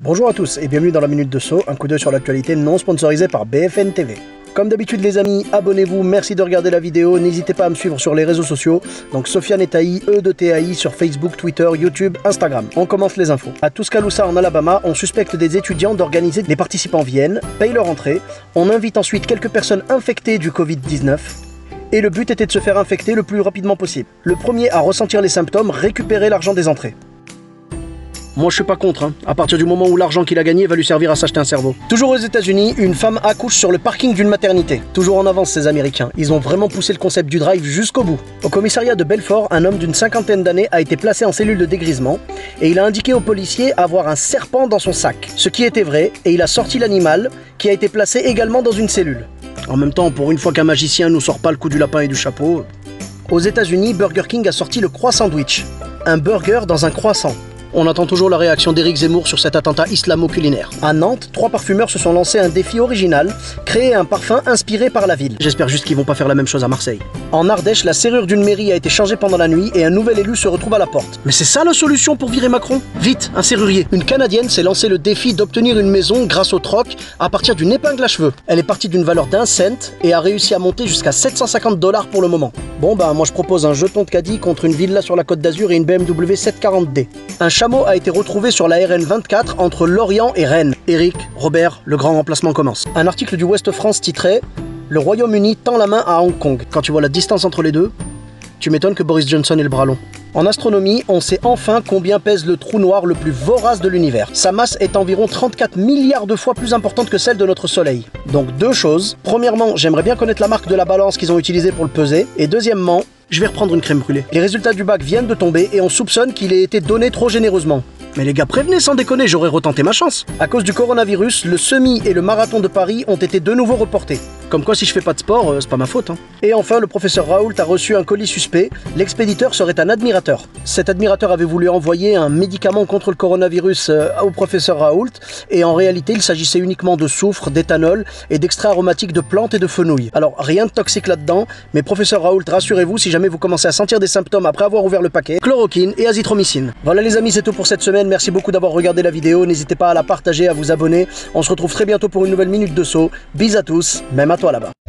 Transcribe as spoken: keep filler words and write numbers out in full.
Bonjour à tous et bienvenue dans la Minute de Saut, un coup d'œil sur l'actualité non sponsorisée par B F M T V. Comme d'habitude les amis, abonnez-vous, merci de regarder la vidéo, n'hésitez pas à me suivre sur les réseaux sociaux, donc Sofiane et Taï, E de T A I sur Facebook, Twitter, YouTube, Instagram. On commence les infos. À Tuscaloosa en Alabama, on suspecte des étudiants d'organiser des participants viennent, payent leur entrée, on invite ensuite quelques personnes infectées du Covid dix-neuf, et le but était de se faire infecter le plus rapidement possible. Le premier à ressentir les symptômes, récupérer l'argent des entrées. Moi je suis pas contre, hein. À partir du moment où l'argent qu'il a gagné va lui servir à s'acheter un cerveau. Toujours aux États-Unis, une femme accouche sur le parking d'une maternité. Toujours en avance ces Américains, ils ont vraiment poussé le concept du drive jusqu'au bout. Au commissariat de Belfort, un homme d'une cinquantaine d'années a été placé en cellule de dégrisement et il a indiqué aux policiers avoir un serpent dans son sac. Ce qui était vrai, et il a sorti l'animal qui a été placé également dans une cellule. En même temps, pour une fois qu'un magicien nous sort pas le coup du lapin et du chapeau... Aux États-Unis, Burger King a sorti le croissant sandwich. Un burger dans un croissant. On attend toujours la réaction d'Éric Zemmour sur cet attentat islamo-culinaire. À Nantes, trois parfumeurs se sont lancés un défi original, créer un parfum inspiré par la ville. J'espère juste qu'ils vont pas faire la même chose à Marseille. En Ardèche, la serrure d'une mairie a été changée pendant la nuit et un nouvel élu se retrouve à la porte. Mais c'est ça la solution pour virer Macron? Vite, un serrurier. Une Canadienne s'est lancé le défi d'obtenir une maison grâce au troc à partir d'une épingle à cheveux. Elle est partie d'une valeur d'un cent et a réussi à monter jusqu'à sept cent cinquante dollars pour le moment. Bon bah moi je propose un jeton de caddie contre une villa sur la Côte d'Azur et une B M W sept cent quarante D. Un chameau a été retrouvé sur la R N vingt-quatre entre Lorient et Rennes. Eric, Robert, le grand remplacement commence. Un article du Ouest France titrait « Le Royaume-Uni tend la main à Hong Kong ». Quand tu vois la distance entre les deux, tu m'étonnes que Boris Johnson ait le bras long. En astronomie, on sait enfin combien pèse le trou noir le plus vorace de l'univers. Sa masse est environ trente-quatre milliards de fois plus importante que celle de notre Soleil. Donc deux choses. Premièrement, j'aimerais bien connaître la marque de la balance qu'ils ont utilisée pour le peser. Et deuxièmement, je vais reprendre une crème brûlée. Les résultats du bac viennent de tomber et on soupçonne qu'il ait été donné trop généreusement. Mais les gars, prévenez sans déconner, j'aurais retenté ma chance. À cause du coronavirus, le semi et le marathon de Paris ont été de nouveau reportés. Comme quoi, si je fais pas de sport, euh, c'est pas ma faute. Hein. Et enfin, le professeur Raoult a reçu un colis suspect. L'expéditeur serait un admirateur. Cet admirateur avait voulu envoyer un médicament contre le coronavirus euh, au professeur Raoult. Et en réalité, il s'agissait uniquement de soufre, d'éthanol et d'extraits aromatiques de plantes et de fenouil. Alors, rien de toxique là-dedans. Mais professeur Raoult, rassurez-vous, si jamais vous commencez à sentir des symptômes après avoir ouvert le paquet, chloroquine et azithromycine. Voilà les amis, c'est tout pour cette semaine. Merci beaucoup d'avoir regardé la vidéo. N'hésitez pas à la partager, à vous abonner. On se retrouve très bientôt pour une nouvelle Minute de Saut. Bis à tous, même à toi là-bas.